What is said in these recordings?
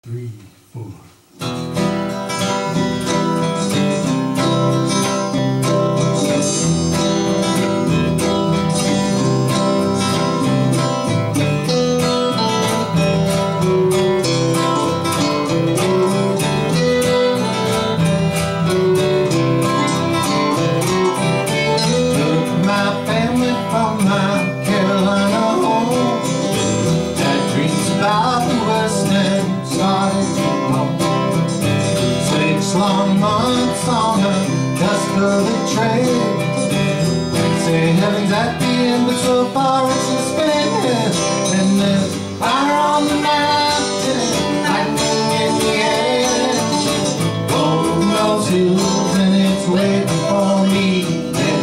3, 4. Long months on a dust-covered trail. They say heaven's at the end, but so far it's suspended. And there's fire on the mountain, lightning in the air. Gold those hills and it's waiting for me there.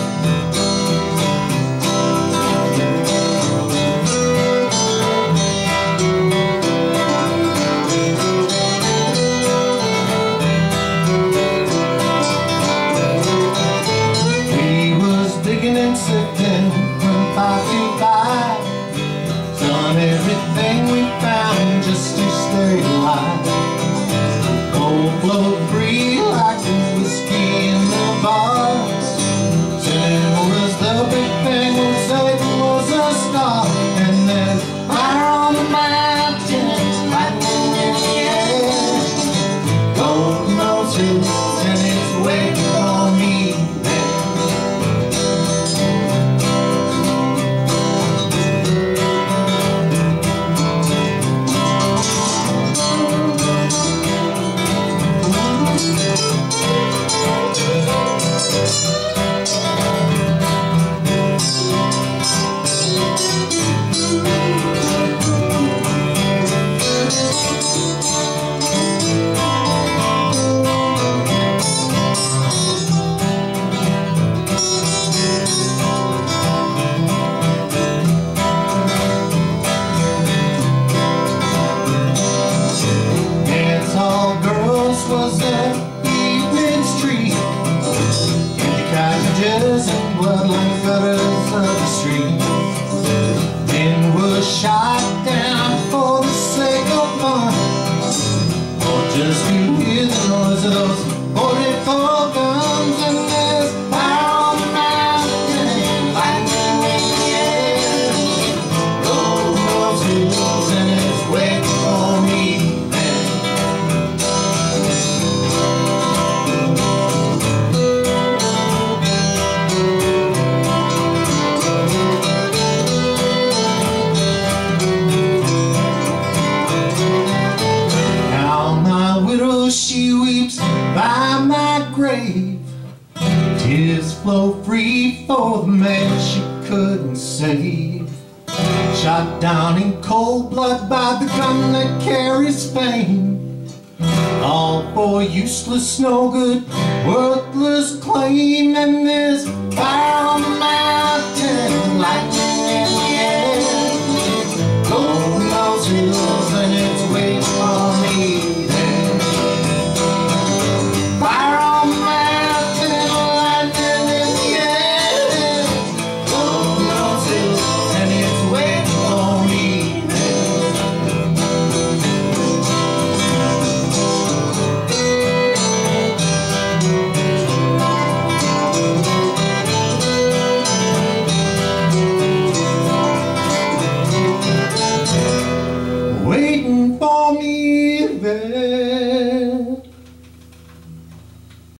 Sitting from 5 to 5, selling everything we found just to stay alive. Gold flowed free like the whiskey in the bars. Sin was the big thing, when Satan was a star. And there's fire on the mountain, lightning in the air. Gold in those hills and it's waiting for me. Was an evening's treat, empty cottages and bloodline gutters of the street. Men were shot down for the sake of fun, or just to hear the noise of those 44 guns. And there's fire on the mountain, lightning in the air. Gold those hills and it's waiting for me. She weeps by my grave, tears flow free for the man she couldn't save. Shot down in cold blood by the gun that carries fame, all for useless, no good, worthless claim. And there's fire on the mountain, lightning in the air. Gold in those hills and it's waiting for me. Waiting for me there.